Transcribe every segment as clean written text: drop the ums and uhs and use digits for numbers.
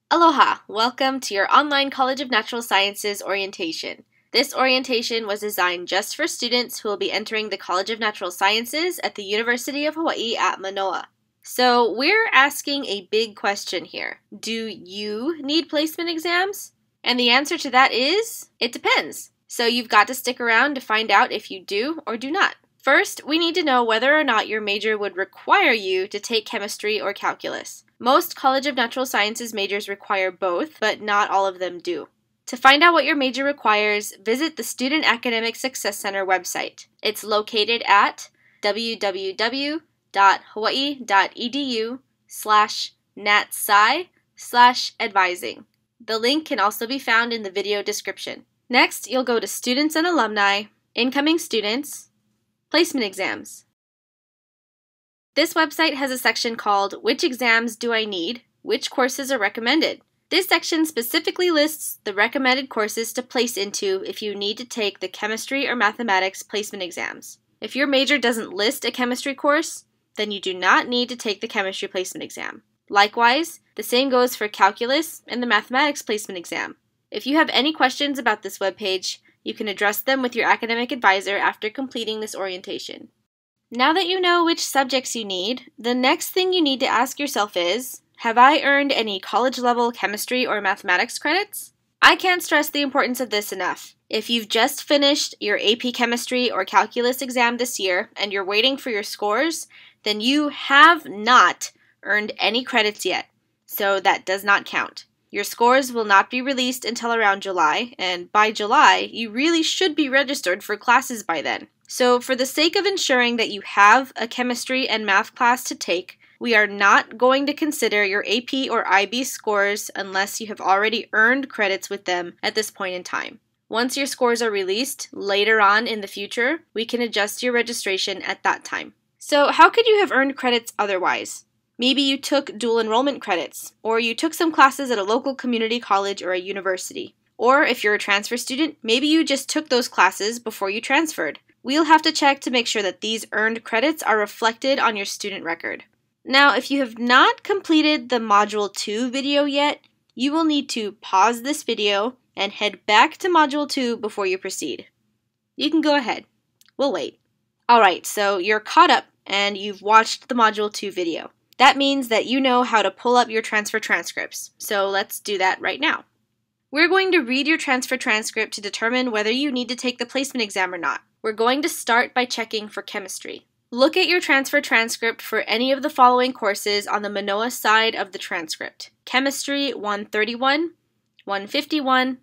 Aloha! Welcome to your online College of Natural Sciences orientation. This orientation was designed just for students who will be entering the College of Natural Sciences at the University of Hawaii at Manoa. So we're asking a big question here. Do you need placement exams? And the answer to that is, it depends. So you've got to stick around to find out if you do or do not. First, we need to know whether or not your major would require you to take chemistry or calculus. Most College of Natural Sciences majors require both, but not all of them do. To find out what your major requires, visit the Student Academic Success Center website. It's located at www.hawaii.edu/natsci/advising. The link can also be found in the video description. Next, you'll go to Students and Alumni, Incoming Students, Placement Exams. This website has a section called Which Exams Do I Need? Which Courses Are Recommended? This section specifically lists the recommended courses to place into if you need to take the chemistry or mathematics placement exams. If your major doesn't list a chemistry course, then you do not need to take the chemistry placement exam. Likewise, the same goes for calculus and the mathematics placement exam. If you have any questions about this webpage, you can address them with your academic advisor after completing this orientation. Now that you know which subjects you need, the next thing you need to ask yourself is, have I earned any college-level chemistry or mathematics credits? I can't stress the importance of this enough. If you've just finished your AP Chemistry or Calculus exam this year and you're waiting for your scores, then you have not earned any credits yet, so that does not count. Your scores will not be released until around July, and by July, you really should be registered for classes by then. So for the sake of ensuring that you have a chemistry and math class to take, we are not going to consider your AP or IB scores unless you have already earned credits with them at this point in time. Once your scores are released later on in the future, we can adjust your registration at that time. So how could you have earned credits otherwise? Maybe you took dual enrollment credits, or you took some classes at a local community college or a university. Or if you're a transfer student, maybe you just took those classes before you transferred. We'll have to check to make sure that these earned credits are reflected on your student record. Now, if you have not completed the Module 2 video yet, you will need to pause this video and head back to Module 2 before you proceed. You can go ahead. We'll wait. Alright, so you're caught up and you've watched the Module 2 video. That means that you know how to pull up your transfer transcripts. So let's do that right now. We're going to read your transfer transcript to determine whether you need to take the placement exam or not. We're going to start by checking for chemistry. Look at your transfer transcript for any of the following courses on the Manoa side of the transcript. Chemistry 131, 151,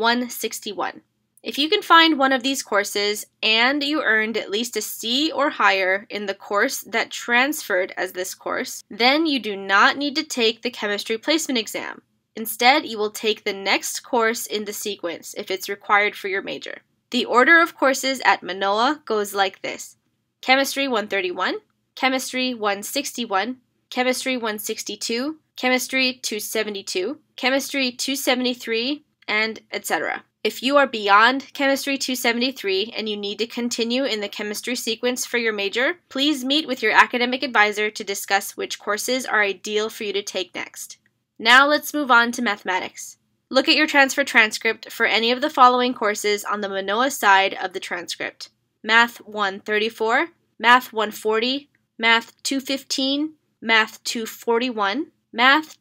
161. If you can find one of these courses and you earned at least a C or higher in the course that transferred as this course, then you do not need to take the chemistry placement exam. Instead, you will take the next course in the sequence if it's required for your major. The order of courses at Manoa goes like this: Chemistry 131, Chemistry 161, Chemistry 162, Chemistry 272, Chemistry 273, and etc. If you are beyond Chemistry 273 and you need to continue in the chemistry sequence for your major, please meet with your academic advisor to discuss which courses are ideal for you to take next. Now let's move on to mathematics. Look at your transfer transcript for any of the following courses on the Manoa side of the transcript: Math 134, Math 140, Math 215, Math 241, Math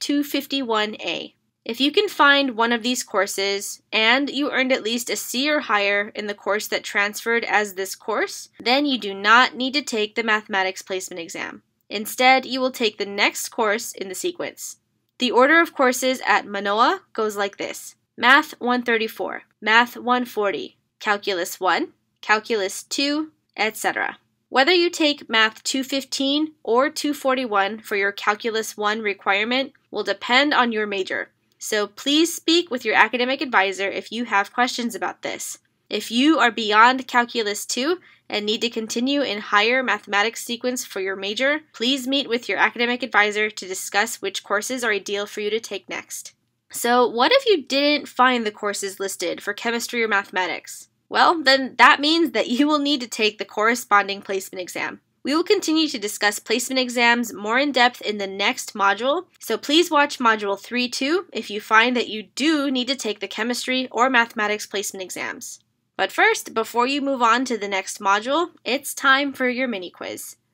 251A. If you can find one of these courses and you earned at least a C or higher in the course that transferred as this course, then you do not need to take the mathematics placement exam. Instead, you will take the next course in the sequence. The order of courses at Manoa goes like this: Math 134, Math 140, Calculus 1, Calculus 2, etc. Whether you take Math 215 or 241 for your Calculus 1 requirement will depend on your major. So please speak with your academic advisor if you have questions about this. If you are beyond Calculus 2 and need to continue in higher mathematics sequence for your major, please meet with your academic advisor to discuss which courses are ideal for you to take next. So what if you didn't find the courses listed for chemistry or mathematics? Well, then that means that you will need to take the corresponding placement exam. We will continue to discuss placement exams more in depth in the next module, so please watch Module 3-2 if you find that you do need to take the chemistry or mathematics placement exams. But first, before you move on to the next module, it's time for your mini quiz.